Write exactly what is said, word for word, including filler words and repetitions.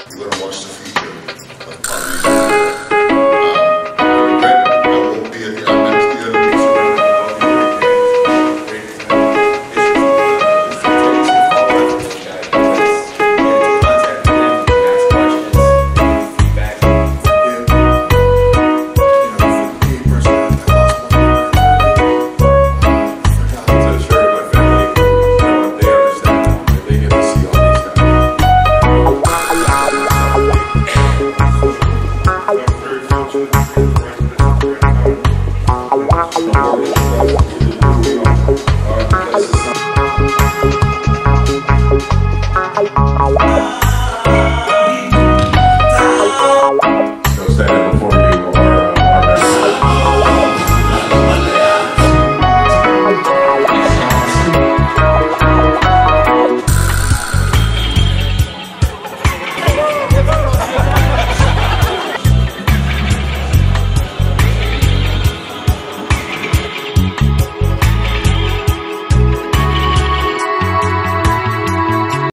You're gonna watch the future of Polynesian. Um, I regret I won't be at the I'm meant to be at the Bye.